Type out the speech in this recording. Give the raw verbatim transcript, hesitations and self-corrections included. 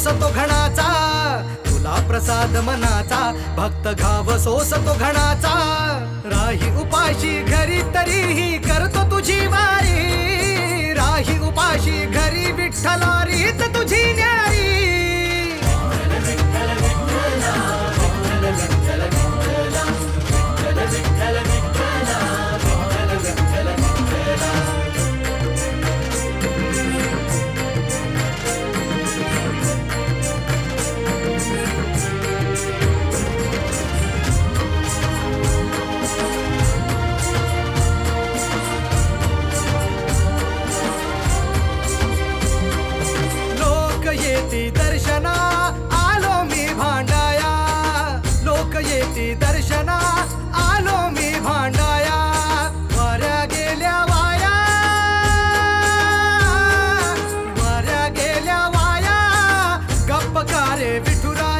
सोस तो घणाचा, तुला प्रसाद मनाचा, भक्त घाव सोस तो घणाचा. राही उपाशी घरी तरीही करतो तुझी वारी, राही उपाशी घरी विठ्ठलारीत तुझी न्यारी. दर्शना आलो मी भांडाया, लोक येती दर्शना आलो मी भांडाया. वाऱ्या गेल्या वाया, वाऱ्या गेल्या वाया, गप्प का रे विठुरा.